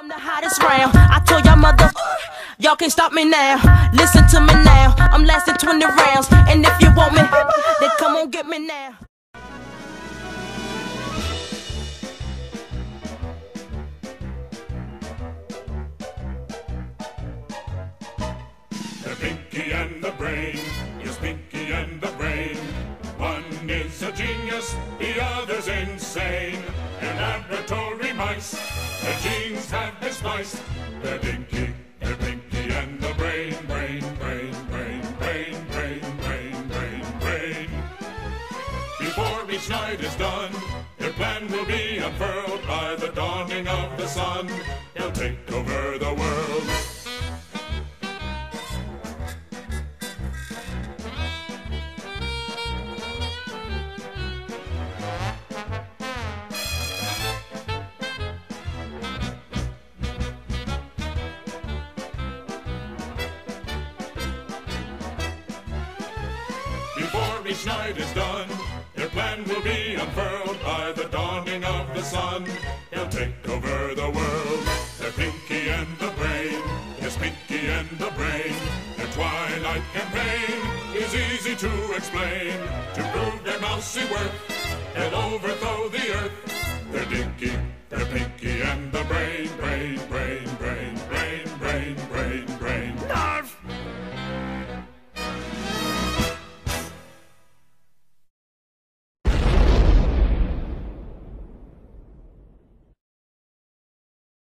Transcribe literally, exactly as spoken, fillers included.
I'm the hottest round. I told y'all mother, y'all can't stop me now. Listen to me now. I'm lasting twenty rounds. And if you want me, then come on get me now. The pinky and the brain, yes, pinky and the brain. One is a genius, the other's insane. In laboratory mice, their genes have been spliced. They're pinky, they're pinky and the brain, brain, brain, brain, brain, brain, brain, brain, brain. Before each night is done, their plan will be unfurled by the dawning of the sun. They'll take over the world. Before each night is done, their plan will be unfurled by the dawning of the sun. They'll take over the world. They're Pinky and the Brain, yes, Pinky and the Brain. Their twilight campaign is easy to explain. To prove their mousy worth, they'll overthrow the earth. They're Dinky, they're Pinky and the Brain, brain, brain, brain, brain, brain, brain, brain.